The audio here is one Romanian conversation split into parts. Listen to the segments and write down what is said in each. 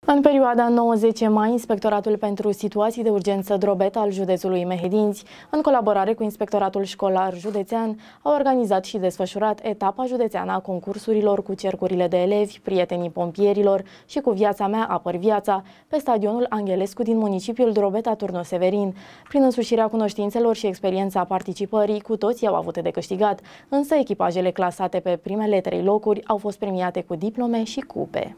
În perioada 9-10 mai, Inspectoratul pentru Situații de Urgență Drobeta al județului Mehedinți, în colaborare cu Inspectoratul Școlar Județean, a organizat și desfășurat etapa județeană a concursurilor cu cercurile de elevi, prietenii pompierilor și cu Viața mea, apăr viața, pe stadionul Anghelescu din municipiul Drobeta-Turnu Severin. Prin însușirea cunoștințelor și experiența participării, cu toții au avut de câștigat, însă echipajele clasate pe primele 3 locuri au fost premiate cu diplome și cupe.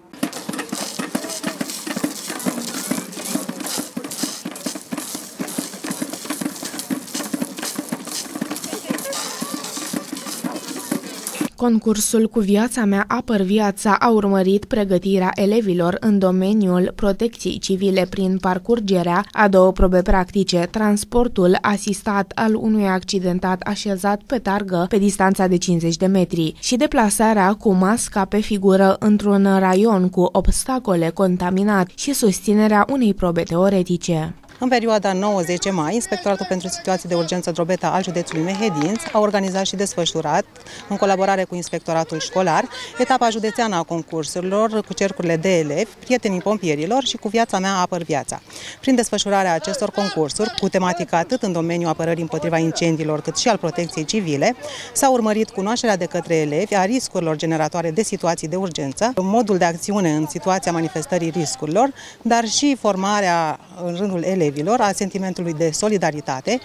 Concursul Cu Viața mea, apăr viața a urmărit pregătirea elevilor în domeniul protecției civile prin parcurgerea a 2 probe practice, transportul asistat al unui accidentat așezat pe targă pe distanța de 50 de metri și deplasarea cu masca pe figură într-un raion cu obstacole contaminat și susținerea unei probe teoretice. În perioada 9-10 mai, Inspectoratul pentru Situații de Urgență Drobeta al județului Mehedinți a organizat și desfășurat, în colaborare cu Inspectoratul Școlar, etapa județeană a concursurilor cu cercurile de elevi, prietenii pompierilor și cu Viața mea, apăr viața. Prin desfășurarea acestor concursuri, cu tematică atât în domeniul apărării împotriva incendiilor, cât și al protecției civile, s-a urmărit cunoașterea de către elevi a riscurilor generatoare de situații de urgență, modul de acțiune în situația manifestării riscurilor, dar și formarea în rândul elevilor a sentimentului de solidaritate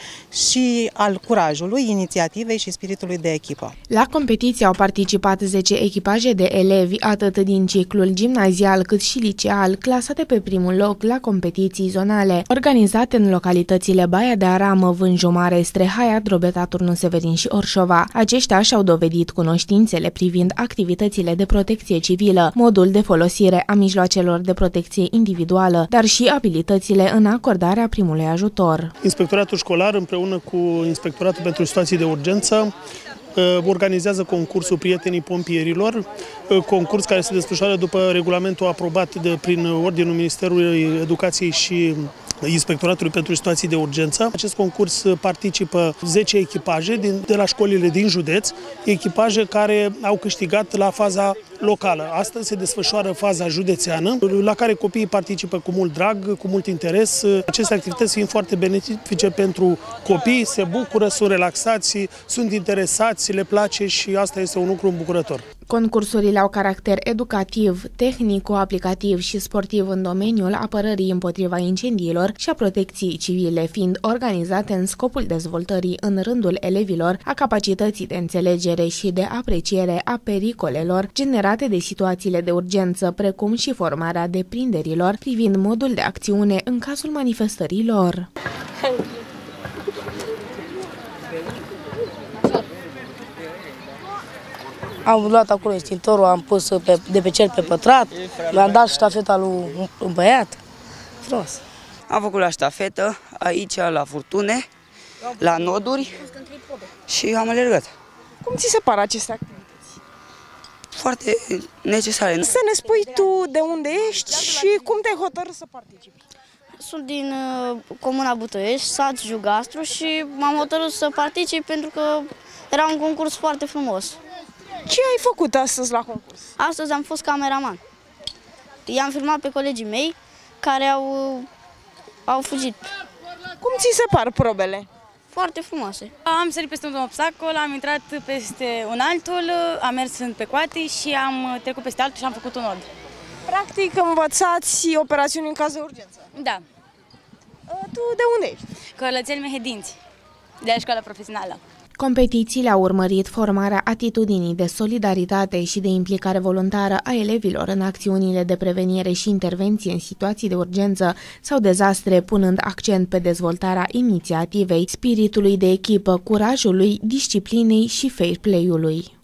și al curajului, inițiativei și spiritului de echipă. La competiție au participat 10 echipaje de elevi, atât din ciclul gimnazial cât și liceal, clasate pe primul loc la competiții zonale, organizate în localitățile Baia de Aramă, Vânju Mare, Strehaia, Drobeta, Turnu Severin și Orșova. Aceștia și-au dovedit cunoștințele privind activitățile de protecție civilă, modul de folosire a mijloacelor de protecție individuală, dar și abilitățile în acordarea primului ajutor. Inspectoratul Școlar împreună cu Inspectoratul pentru Situații de Urgență organizează concursul Prietenii Pompierilor, concurs care se desfășoară după regulamentul aprobat prin ordinul Ministerului Educației și Inspectoratului pentru Situații de Urgență. Acest concurs participă 10 echipaje de la școlile din județ, echipaje care au câștigat la faza locală. Astăzi se desfășoară faza județeană, la care copiii participă cu mult drag, cu mult interes. Aceste activități fiind foarte benefice pentru copii, se bucură, sunt relaxați, sunt interesați, le place și asta este un lucru îmbucurător. Concursurile au caracter educativ, tehnico-aplicativ și sportiv în domeniul apărării împotriva incendiilor și a protecției civile, fiind organizate în scopul dezvoltării în rândul elevilor a capacității de înțelegere și de apreciere a pericolelor generate de situațiile de urgență, precum și formarea deprinderilor privind modul de acțiune în cazul manifestărilor. Am luat acolo extintorul, am pus de pe cer pe pătrat, mi-am dat ștafeta lui un băiat. Frumos. Am făcut la ștafetă, aici, la furtune, la noduri și am alergat. Cum ți se par aceste activități? Foarte necesare. Să ne spui tu de unde ești și cum te-ai hotărât să participi? Sunt din comuna Butoiești, sat Jugastru, și m-am hotărât să particip pentru că era un concurs foarte frumos. Ce ai făcut astăzi la concurs? Astăzi am fost cameraman. I-am filmat pe colegii mei care au fugit. Cum ți se par probele? Foarte frumoase. Am sărit peste un obstacol, am intrat peste un altul, am mers pe coate și am trecut peste altul și am făcut un nod. Practic învățați operațiuni în caz de urgență. Da. Tu de unde ești? Călățeni Mehedinți, de la școala profesională. Competițiile au urmărit formarea atitudinii de solidaritate și de implicare voluntară a elevilor în acțiunile de prevenire și intervenție în situații de urgență sau dezastre, punând accent pe dezvoltarea inițiativei, spiritului de echipă, curajului, disciplinei și fair play-ului.